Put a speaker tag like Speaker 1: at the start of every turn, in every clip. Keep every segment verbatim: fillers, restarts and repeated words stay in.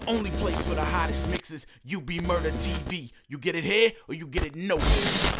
Speaker 1: only place for the hottest mixes. U B Murder T V. You get it here or you get it nowhere.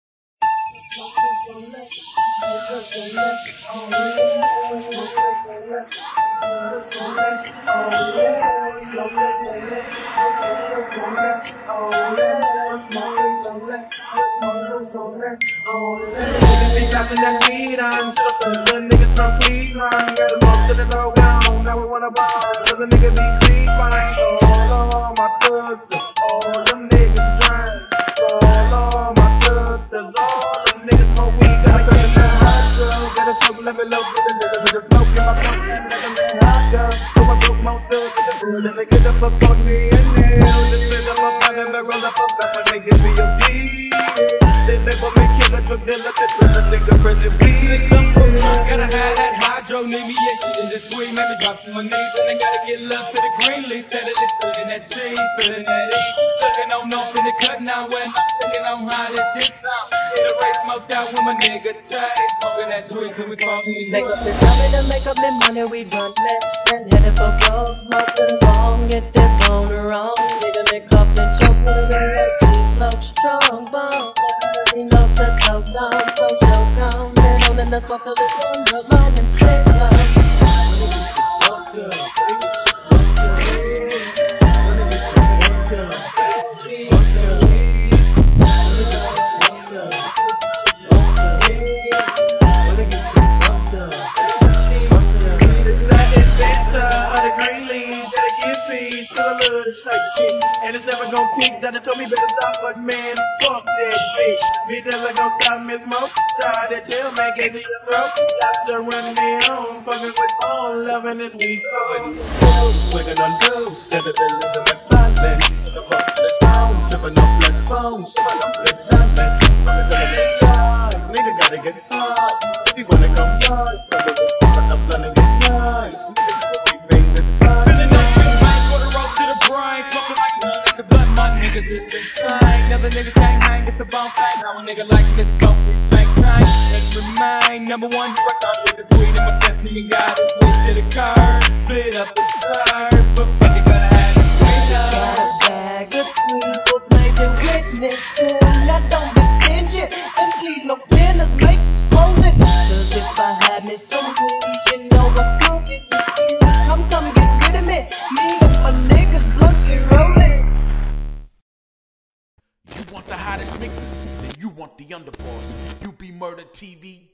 Speaker 2: Be dropping that weed on the niggas from Cleveland. Got a smoke till it's all gone. Now we wanna ball. Cause a nigga be creeping. All of my thugs, all them niggas drink. All of my thugs, cause all them niggas smoke weed. Gotta cut this man hot girl. Get a choke, let me low, get a nigga with a smoke in my mouth. Let a man hot girl. So I broke my thug in the hood. And they get up up on me and nail. Just spit up a pound and roll up a back and they give me a beat. They label me killer, drug dealer, the nigga prison beat.
Speaker 3: Gotta have that hydro, need me yeah, shit in the tweet. Maybe drop to my knees, and I gotta get love to the green leaf. Steadily spilling that cheese, feeling that ease. Looking on off in the cut now when I'm checking on how this shit sound. Get a race smoked out with my nigga Jay. Smoking that tweet till we fall in the
Speaker 4: Make up the diamond and make up the money, we run left and headed for gold. Smoking long, get that bone wrong. Nigga, make up and choke with a red cheese, smoke strong bone. Enough to choke down, so choke on. Let on and let's walk till it's on the line and stay low.
Speaker 2: And it's never gon' quit. Daddy told me better stop, but man, fuck that bitch. Bitch never gon' stop me smoke. Try to tell man, get to your throat. Lobster run me home, fucking with all loving it we so.
Speaker 5: Swinging on dudes, steady been living with violence. I'm up to the town, living off less bones. Swing up the talent, swinging to the drive. Nigga gotta get hard. If you wanna come hard, brother, let's put up blood and get nice. Niggas do these things at times.
Speaker 3: Feeling that big mic, put a rope to the brain. Smoking like none at the blood, my niggas is insane. Never niggas can't hang, it's a bomb thing. Now a nigga like this smoke, we bang time. Let's remain number one, you rock on with the tweet in my chest. Nigga got it, switch to the curve. Split up the serve, but fuck it, gotta have it.
Speaker 4: Got a bag of tweed for blazing witness. Now don't be stingy, and please no business, make it slowly. Cause if I had me some weed, you know I smoke it. Come, come get rid of me. Me and my niggas blunts get rolling.
Speaker 1: You want the hottest mixes? Then you want the underboss. U B Murder T V.